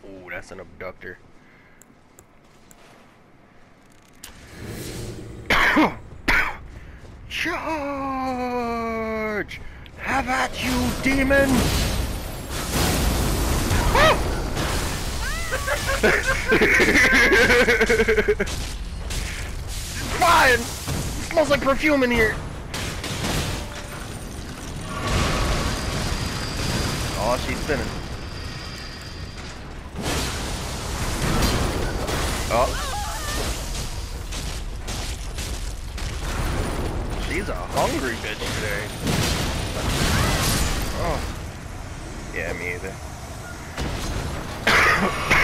Ooh, that's an abductor. Charge! Have at you, demon! Fine! It smells like perfume in here! Oh, she's spinning. Oh. She's a hungry bitch today. Oh. Yeah, me either.